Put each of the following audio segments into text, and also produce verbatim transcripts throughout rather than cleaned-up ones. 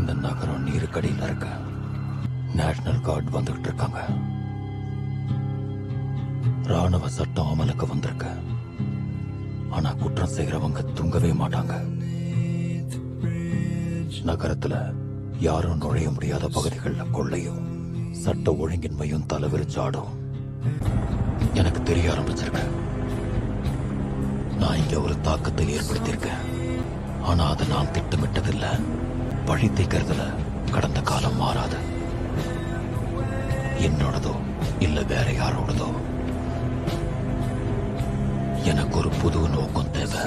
இந்த நகரம் நீருக்கடியில் இருக்க நேஷனல் கார்டு வந்துகிட்டு இருக்காங்க. ராணுவ சட்டம் அமலுக்கு வந்திருக்கு. ஆனா குற்றம் செய்யறவங்க தூங்கவே மாட்டாங்க. நகரத்துல யாரும் நுழைய முடியாத பகுதிகளில் கொள்ளையும் சட்ட ஒழுங்கின்மையும் தலைவிரிச்சாடும். எனக்கு தெரிய ஆரம்பிச்சிருக்க. நான் இங்க ஒரு தாக்கத்தை ஏற்படுத்தியிருக்கேன். ஆனா அதை நான் திட்டமிட்டதில்லை. பழி தீர்க்கறதுல கடந்த காலம் மாறாது. என்னோடதோ இல்ல வேற யாரோடதோ. எனக்கு ஒரு புது நோக்கம் தேவை.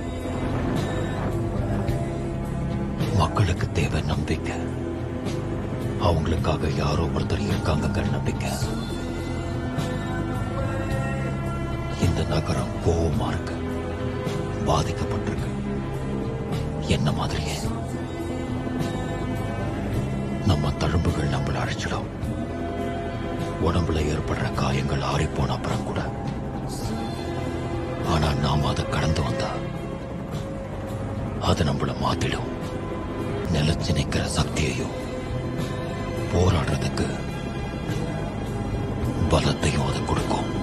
மக்களுக்கு தேவை நம்பிக்கை. அவங்களுக்காக யாரோ ஒருத்தர் இருக்காங்க நம்பிக்கை. இந்த நகரம் கோவமா இருக்கு, பாதிக்கப்பட்டிருக்கு, என்ன மாதிரியே. நம்ம தழும்புகள் நம்மள அழைச்சிடும். உடம்புல ஏற்படுற காயங்கள் ஆறிப்போன அப்புறம் கூட. ஆனா நாம அதை கடந்து வந்தா அது நம்மள மாத்திடும். நிலைச்சு நிக்கிற சக்தியையும் போராடுறதுக்கு பலத்தையும் அது கொடுக்கும்.